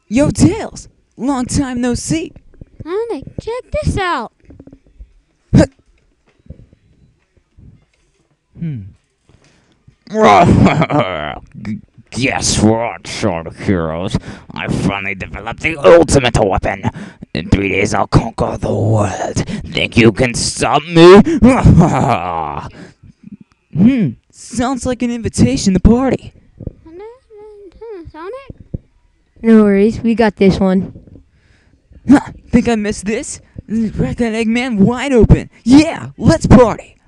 Yo, Tails! Long time no see. Sonic, check this out. Guess what, Sonic Heroes? I finally developed the ultimate weapon. In 3 days, I'll conquer the world. Think you can stop me? Sounds like an invitation to party. Sonic? No worries, we got this one. Think I missed this? Crack that Eggman wide open. Yeah, let's party.